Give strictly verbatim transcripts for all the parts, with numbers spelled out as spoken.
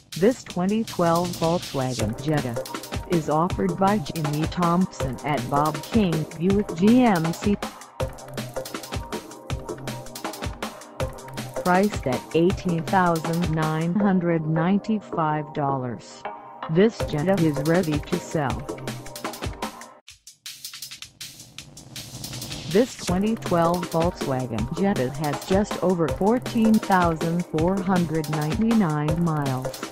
This twenty twelve Volkswagen Jetta is offered by Jimmy Thompson at Bob King Buick G M C. Priced at eighteen thousand nine hundred ninety-five dollars, this Jetta is ready to sell. This twenty twelve Volkswagen Jetta has just over fourteen thousand four hundred ninety-nine miles.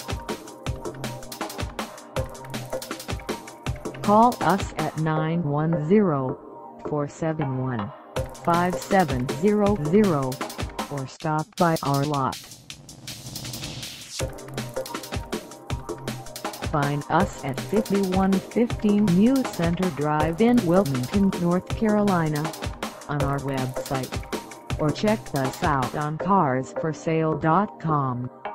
Call us at nine one zero, four seven one, five seven zero zero or stop by our lot. Find us at fifty-one fifteen New Center Drive in Wilmington, North Carolina, on our website, or check us out on cars for sale dot com.